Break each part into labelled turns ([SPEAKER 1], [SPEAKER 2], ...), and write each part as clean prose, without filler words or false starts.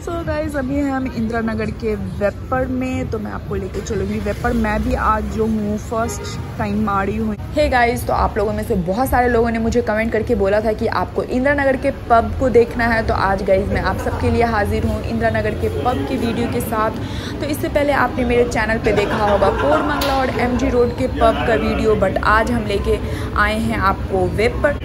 [SPEAKER 1] So guys अभी हम इंदिरा नगर के वेपर में, तो मैं आपको लेके चलूँगी वेपर। मैं भी आज जो हूँ फर्स्ट टाइम आ रही हूँ। हे गाइज, तो आप लोगों में से बहुत सारे लोगों ने मुझे कमेंट करके बोला था कि आपको इंदिरा नगर के पब को देखना है। तो आज गाइज मैं आप सबके लिए हाजिर हूँ इंदिरा नगर के पब की वीडियो के साथ। तो इससे पहले आपने मेरे चैनल पे देखा होगा कोरमंगला और MG रोड के पब का वीडियो, बट आज हम लेके आए हैं आपको वेपर।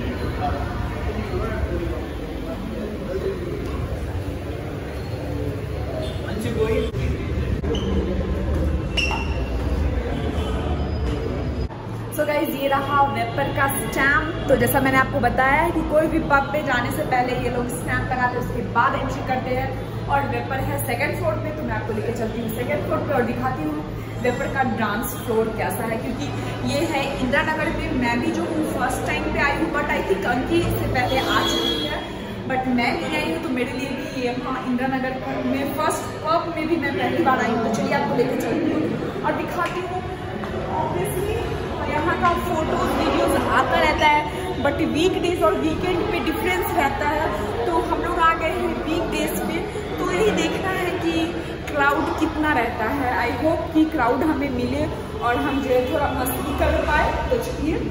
[SPEAKER 1] सो गाइज ये रहा वेपर का स्टैम्प। तो जैसा मैंने आपको बताया है कि कोई भी पब पे जाने से पहले ये लोग स्टैम्प लगाते हैं, उसके बाद एंट्री करते हैं। और वेपर है सेकंड फ्लोर पे, तो मैं आपको लेके चलती हूँ सेकंड फ्लोर पे और दिखाती हूँ वेपर का डांस फ्लोर कैसा है। क्योंकि ये है इंदिरा नगर पे, मैं भी जो हूँ फर्स्ट टाइम पे आई हूँ, बट आई थिंक अंकी इससे पहले आ चुकी है, बट मैं नहीं आई हूँ। तो मेरे लिए भी ये हाँ इंदिरा नगर में फर्स्ट पब में भी मैं पहली बार आई हूँ। तो चलिए आपको लेके चलती हूँ और दिखाती हूँ। ऑब्वियसली यहाँ का फोटोज वीडियोस आता रहता है, बट वीकडेज और वीकेंड पे डिफरेंस रहता है। तो हम लोग आ गए हैं वीकडेज पे, तो यही देखना है कि क्राउड कितना रहता है। आई होप कि क्राउड हमें मिले और हम जो है थोड़ा मस्ती कर पाए। तो चलिए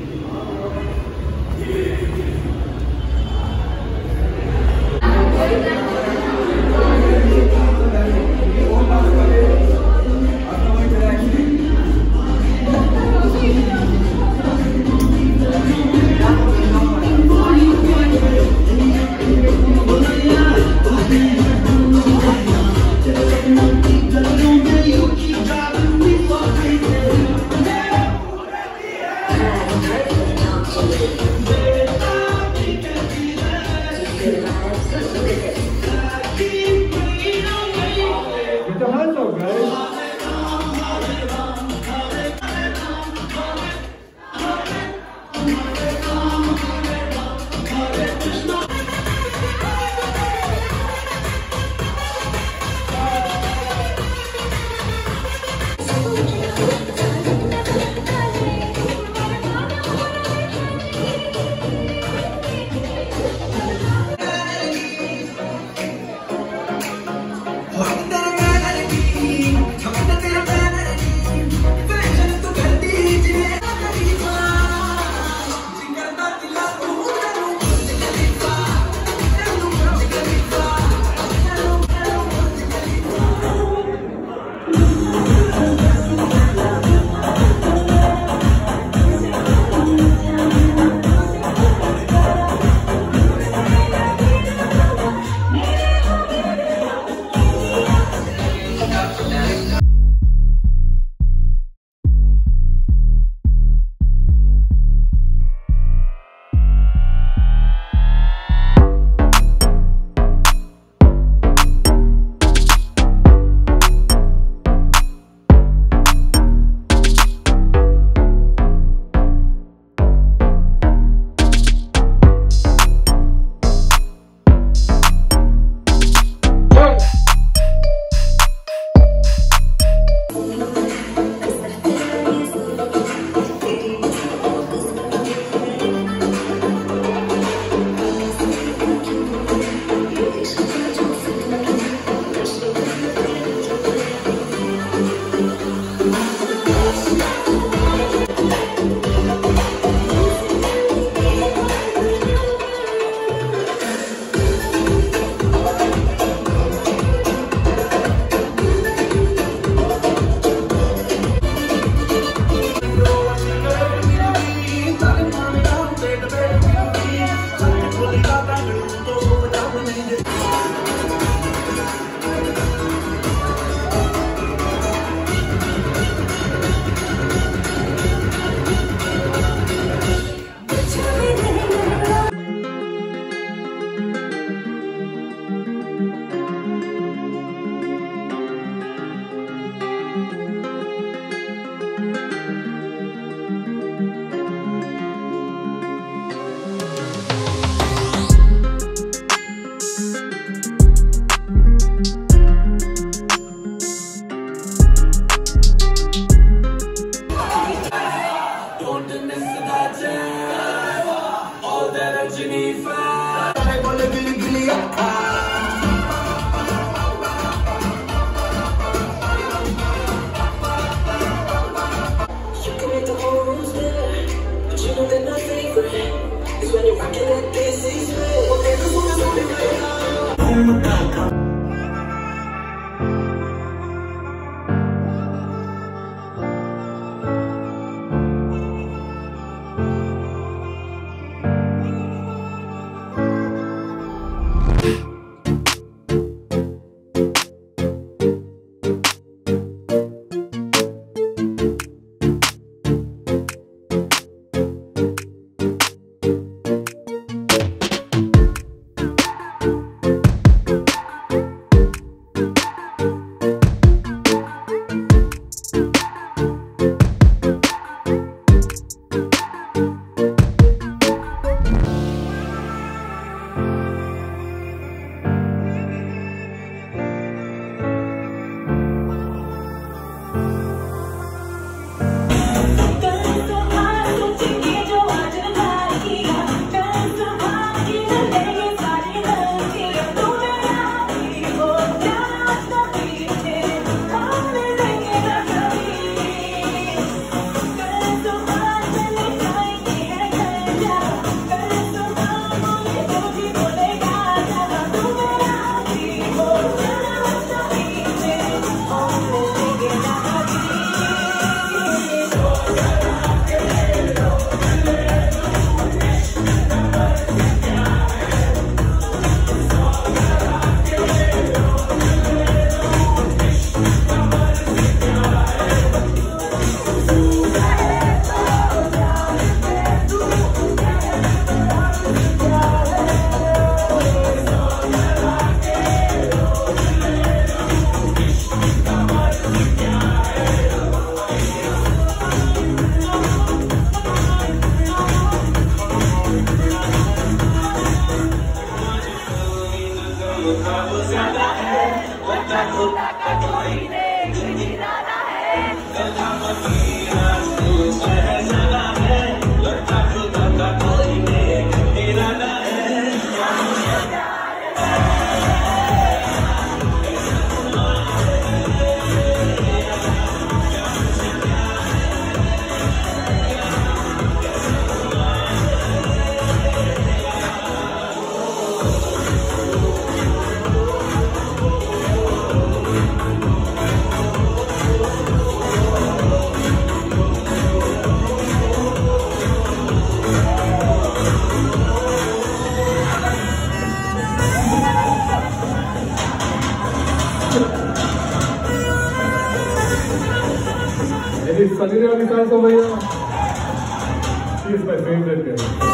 [SPEAKER 2] Sunny Deol fans over here. She is my favorite girl.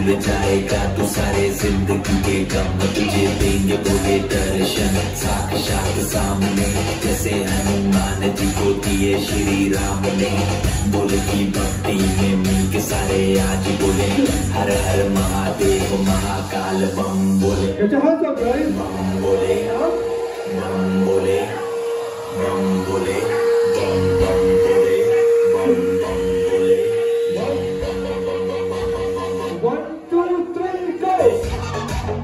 [SPEAKER 3] भूल जाएगा तू सारे जिंदगी के गम, तुझे देंगे बोले दर्शन साक्षात सामने, जैसे हनुमान जी को दिए श्री राम ने। बोल की भक्ति में मिल के सारे आज बोले हर हर महादेव महाकाल बम बोले।
[SPEAKER 2] Get your hands up, guys.
[SPEAKER 3] बम बोले बम बोले बम बोले बम बम बोले बम बम बोले बम बम बम बम बम।
[SPEAKER 2] 1, 2, 3, go.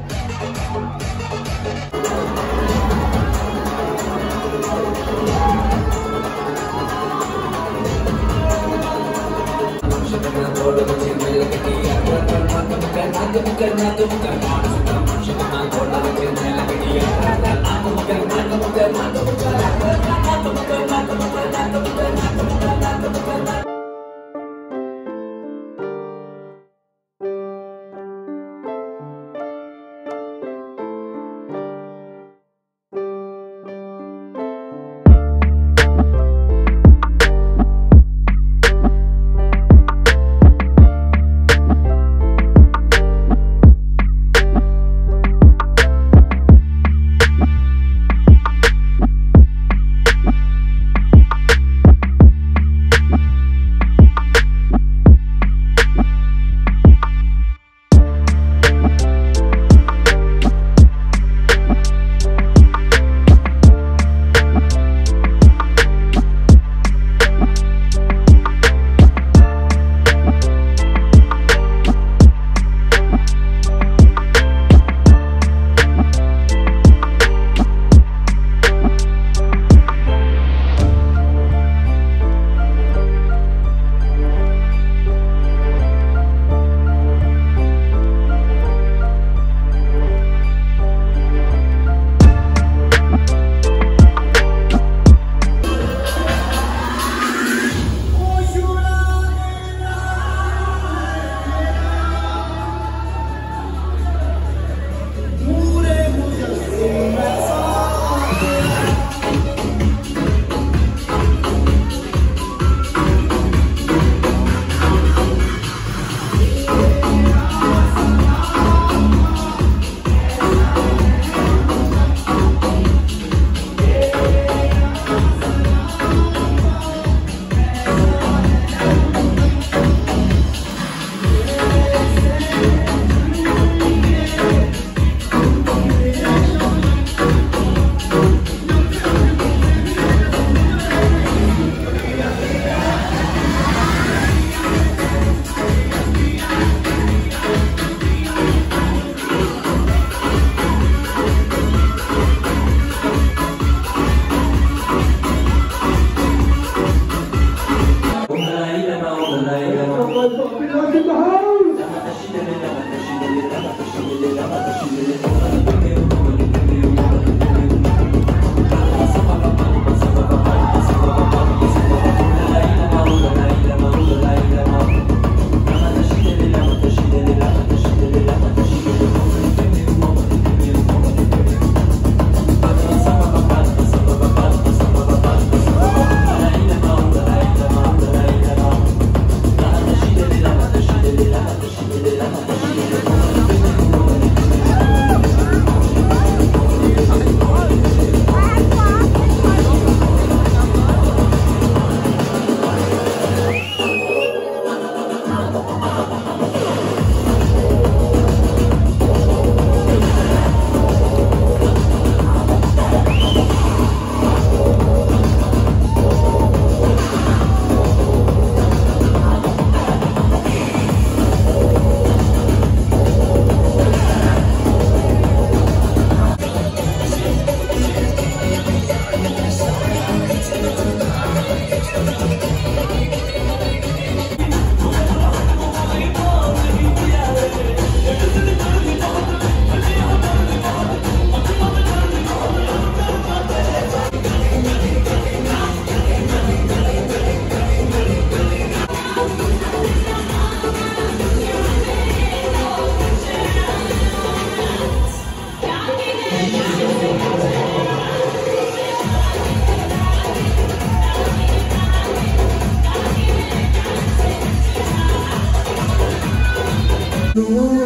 [SPEAKER 3] No.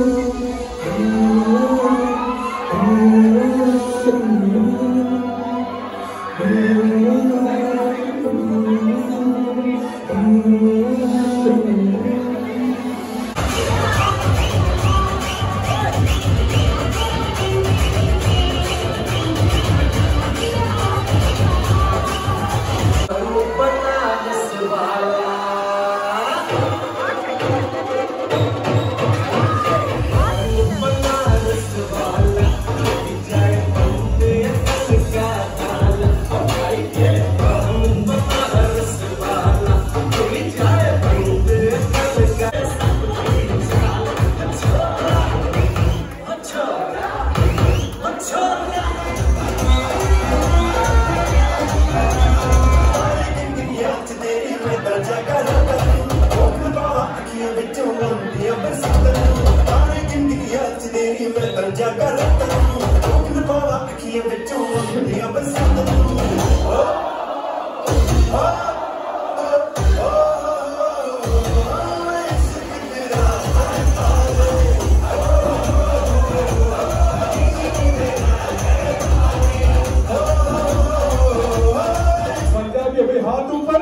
[SPEAKER 2] हाथ ऊपर।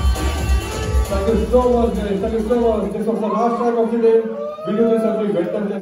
[SPEAKER 2] Thank you so much, guys. Thank you so much. This was the last track of the day. We do this every Wednesday.